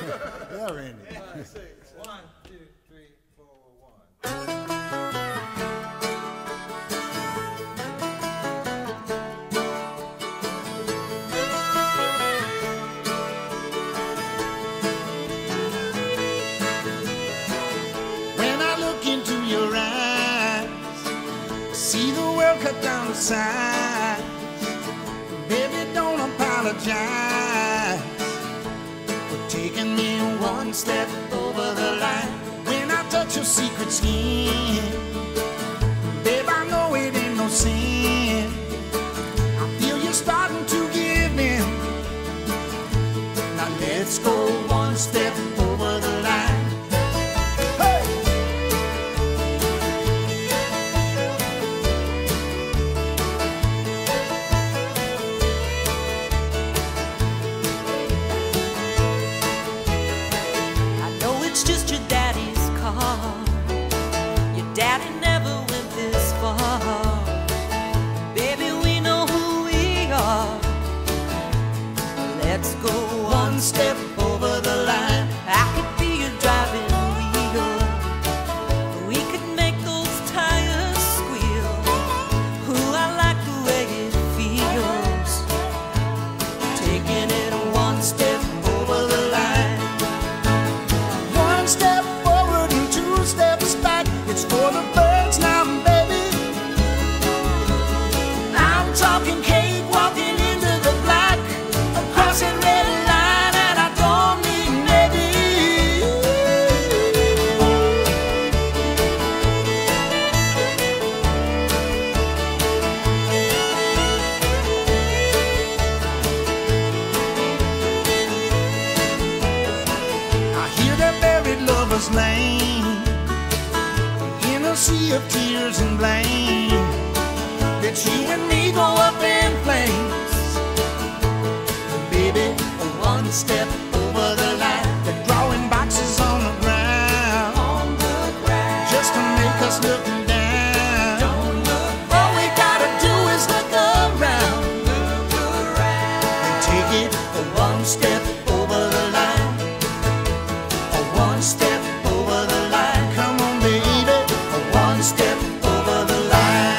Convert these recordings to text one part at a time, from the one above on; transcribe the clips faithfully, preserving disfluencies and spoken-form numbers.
Yeah, Randy. Five, six, one, two, three, four, one. When I look into your eyes, see the world cut down to size. Baby, don't apologize for taking me one step over the line. When I touch your secret skin, babe, I know it ain't no sin. I feel you starting to give in. Now let's go one step over the line. Let's go one step over the line. I could be your driving wheel. We could make those tires squeal. Ooh, I like the way it feels. Taking it one step over the line. One step forward and two steps back. It's for the birds now, baby. I'm talking cake walking into the black. Crossing red line and I don't mean maybe. I hear that buried lovers laying in a sea of tears and blame. That you and me go up in flames. Baby, one step over the line. They're drawing boxes on the ground, On the ground. just to make us look down. Don't look All we gotta do is look around look around. and take it one step over the line. One step over the line. Come on, baby, one step over the line.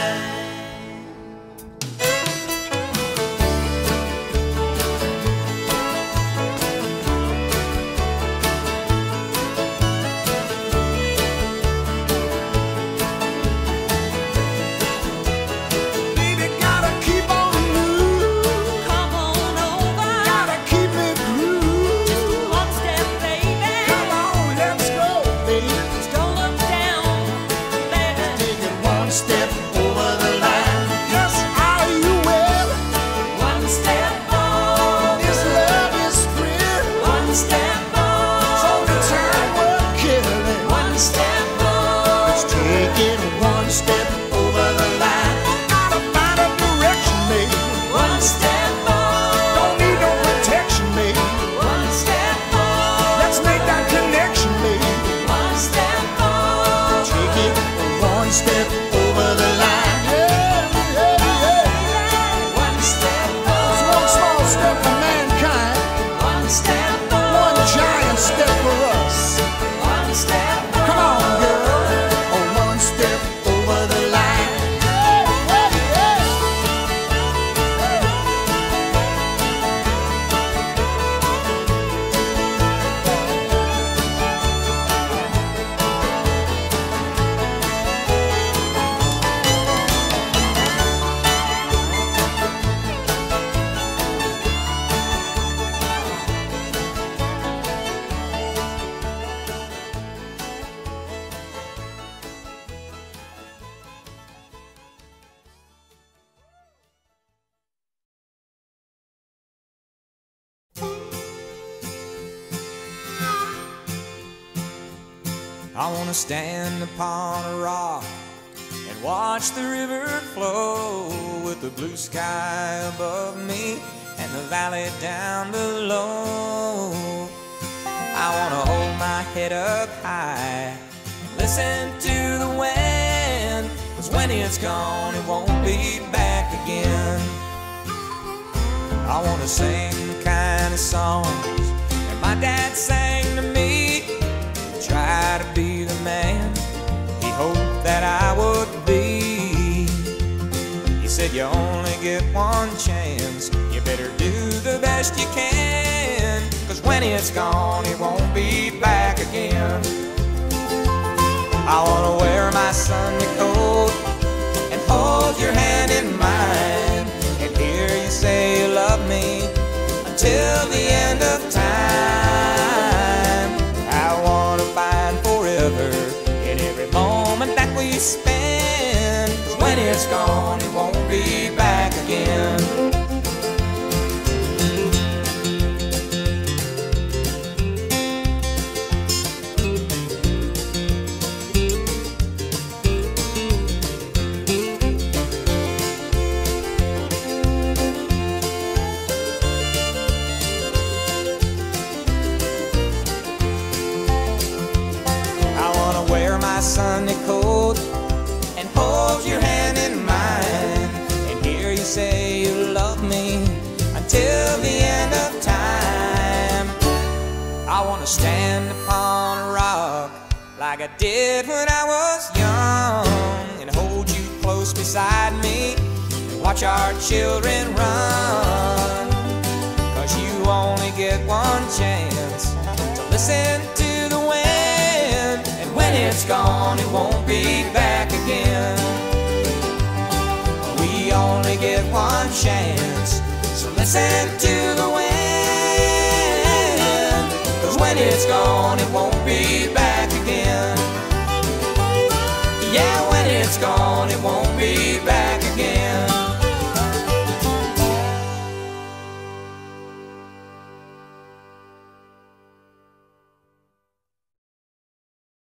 Baby, gotta keep on moving. Come on over. Gotta keep it grooving. One step, baby. Come on, let's go, baby. Don't look down, baby. Take it one step over the line. Yes, are you well? One step over. This love is real. One step So over. the time we're killing. One step Let's over. take it one step over the line. Gotta find a direction, baby. One step over. Don't need no protection, baby. One step over. Let's make that connection, baby. One step over. Take it one step over the line. Yeah, yeah, yeah. One step It's over. one small step for mankind, One step one over. giant step for us. One step over. Come on, girl. Oh, one step over the line. Hey, hey, hey. I wanna stand upon a rock and watch the river flow with the blue sky above me and the valley down below. I wanna hold my head up high and listen to the wind, 'cause when it's gone it won't be back again. I wanna sing the kind of songs that my dad sang said you only get one chance. You better do the best you can, 'cause when it's gone, it won't be back again. I wanna wear my Sunday coat and hold your hand in mine, and hear you say you love me until the end of time. I wanna find forever in every moment that we spend, 'cause when it's gone, it won't be back again. My Sunday coat and hold your hand in mine, and hear you say you love me until the end of time. I want to stand upon a rock like I did when I was young, and hold you close beside me and watch our children run, 'cause you only get one chance to listen to the wind, and when it's gone, it won't be back again. We only get one chance, so listen to the wind, 'cause when it's gone, it won't be back again. Yeah, when it's gone, it won't be back again.